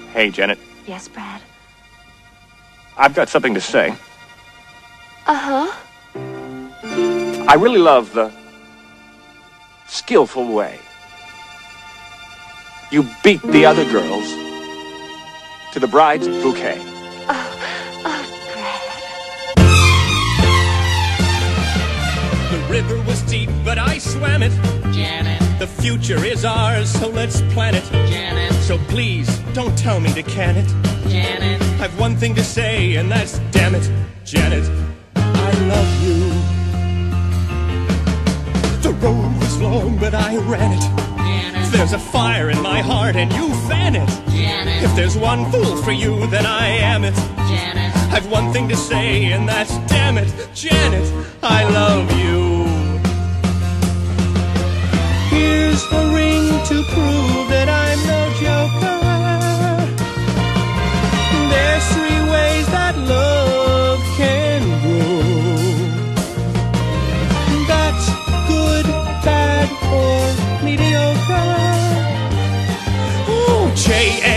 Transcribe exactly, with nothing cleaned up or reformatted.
Hey, Janet. Yes, Brad? I've got something to say. Uh-huh. I really love the skillful way you beat the other girls to the bride's bouquet. Oh, oh, Brad. The river was deep, but I swam it. Janet. The future is ours, so let's plan it. Janet. So please, don't tell me to can it. Janet. I've one thing to say, and that's damn it, Janet, I love you. The road was long, but I ran it. Janet. There's a fire in my heart, and you fan it. Janet. If there's one fool for you, then I am it. Janet. I've one thing to say, and that's damn it, Janet, I love you. Here's a ring to prove that I'm no joker. There's three ways that love can grow. That's good, bad, or mediocre. Oh, J